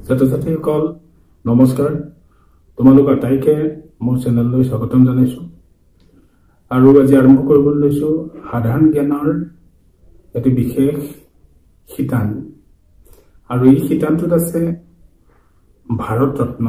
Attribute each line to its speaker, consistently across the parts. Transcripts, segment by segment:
Speaker 1: ছাত্ৰ-ছাত্ৰীসকল নমস্কাৰ তোমালোক আটাইকে মোৰ চেনেললৈ স্বাগতম জনাইছো আৰু আজি আৰম্ভ কৰিবলৈ লৈছো সাধাৰণ জ্ঞানৰ এটি বিশেষ শিতান আৰু এই শিতানটোত আছে ভাৰত ৰত্ন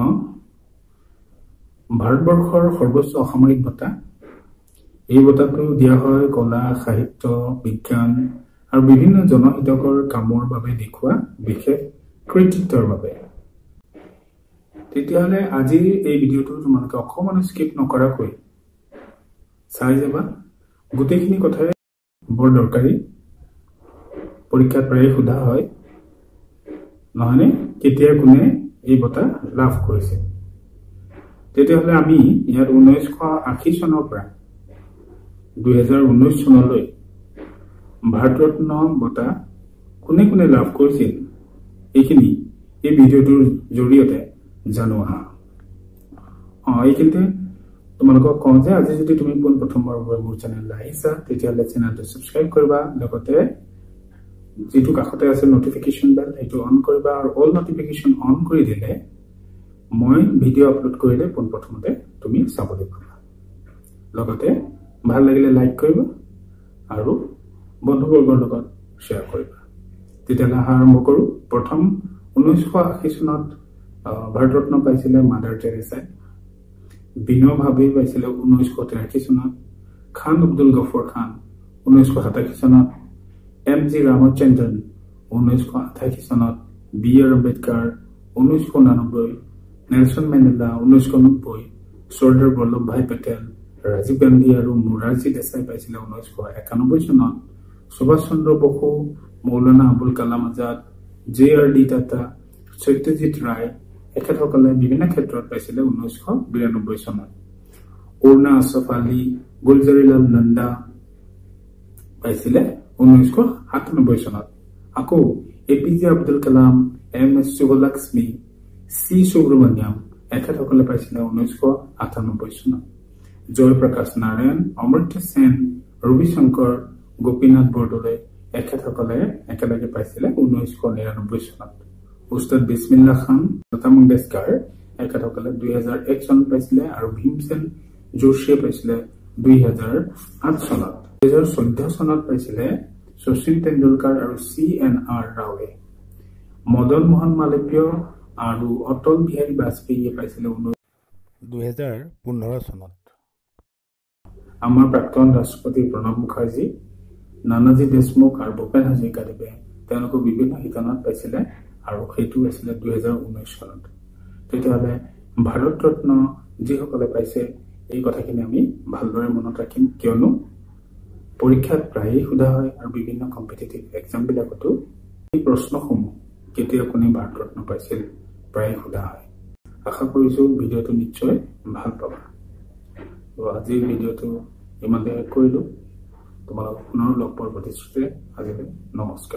Speaker 1: ভাৰতবৰ্ষৰ সৰ্বোচ্চ অসামৰিক বঁটা এই বঁটাটো দিয়া হয় কলা সাহিত্য বিজ্ঞান আৰু বিভিন্ন জনহিতকৰ কামৰ বাবে দেখুৱা বিশেষ কৃতিত্বৰ বাবে তেতিয়াহলে আজি এই ভিডিওটো তোমালোকে অকমান স্কিপ নকৰাকৈ চাই যাবা গোটেইখিনি কথাই বৰ দৰকাৰী পৰীক্ষাত প্ৰায় সোধা হয় নহনে কেতিয়া কোনে এই বঁটা লাভ কৰিছে তেতিয়াহলে আমি ইয়াত 1980 চনৰ পৰা 2019 চনলৈ ভাৰত ৰত্ন বঁটা কোনে কোনে লাভ কৰিছিল এইখিনি এই ভিডিওটোৰ জৰিয়তে জানো আহা এইখিনিতে তোমালোকক কওঁ যে আজি যদি তুমি প্ৰথমবাৰ মোৰ চেনেললৈ আহিছা তেতিয়াহ'লে চেনেলটো সাবস্ক্ৰাইব কৰিবা লগতে যেটো কাষতে আছে নটিফিকেশন বেল এইটো অন কৰিবা আৰু অল নটিফিকেশন অন কৰি দিলে মই ভিডিও আপলোড কৰিলে প্ৰথমতে তুমি চাবলৈ পাবা লগতে ভাল লাগিলে লাইক কৰিবা আৰু বন্ধুবৰ্গৰ লগত শ্বেয়াৰ কৰিবা তেতিয়াহ'লে আৰম্ভ কৰো প্ৰথম 1980 চনত ভাৰত ৰত্ন পাইছিলে মাদাৰ টেৰেছা বিনো ভাবে পাইছিলে 1983 চনত খান আব্দুল গফৰ খান 1987 চনত এমজি ৰামচন্দ্ৰন 1988 চনত বি আৰ আম্বেদকাৰ 1989 নেলসন মেণ্ডেলা 1990 চৰ্দাৰ বল্লভভাই পেটেল ৰাজীৱ গান্ধী আৰু মোৰাৰজী দেশাই পাইছিলে 1991 চনত সুভাষ চন্দ্ৰ বসু মৌলানা আবুল কালাম আজাদ জে.আৰ.ডি. টাটা সত্যজিৎ ৰায় এখেতসকলে বিভিন্ন ক্ষেত্ৰত পাইছিলে 1992 চনত অৰুণা আছফ আলী গুলজাৰিলাল নন্দা পাইছিলে 1997 চনত আকৌ এপিজে আব্দুল কালাম এম.এছ. সুব্বলক্ষ্মী চি সুব্ৰমণ্যম এখেতসকলে পাইছিলে 1998 চনত জয়প্ৰকাশ নাৰায়ণ অমৰ্ত্য সেন ৰবিশংকৰ গোপীনাথ বৰদলৈ এখেতসকলে একেলগে পাইছিলে 1999 চনত উস্তাদ বিসমিল্লাহ খান লতা মংগেশকাৰ এখেতসকলে 2001 চনত পাইছিলে আৰু ভীমসেন যোশীয়ে পাইছিলে 2008 চনত 2014 চনত পাইছিলে শচীন তেণ্ডুলকাৰ আৰু CNR ৰাৱে মদন মোহন মালব্য আৰু অটল বিহাৰী বাজপেয়ীয়ে পাইছিলে 2015 চনত আমাৰ প্ৰাক্তন ৰাষ্ট্ৰপতি প্ৰণৱ মুখাৰ্জী নানাজী দেশমুখ আৰু ভূপেন হাজৰিকাদেৱে তেওঁলোকক বিভিন্ন শিতানত পাইছিলে আৰু সেইটো আছিল 2019 চনত তেতিয়াহ'লে ভাৰত ৰত্ন যিসকলে পাইছে এই কথাখিনি আমি ভালদৰে মনত ৰাখিম কিয়নো পৰীক্ষাত প্ৰায়ে সোধা হয় আৰু বিভিন্ন কম্পিটিটিভ এক্সাম বিলাকতো এই প্ৰশ্নসমূহ কেতিয়া কোনে ভাৰত ৰত্ন পাইছিল প্ৰায়ে সোধা হয় আশা কৰিছো ভিডিওটো নিশ্চয় ভাল পাবা আজিৰ ভিডিওটো ইমানতে কৰিলো তোমালোকক পুনৰ লগ পোৱাৰ প্ৰতিশ্ৰুতিৰে আজিলৈ নমস্কাৰ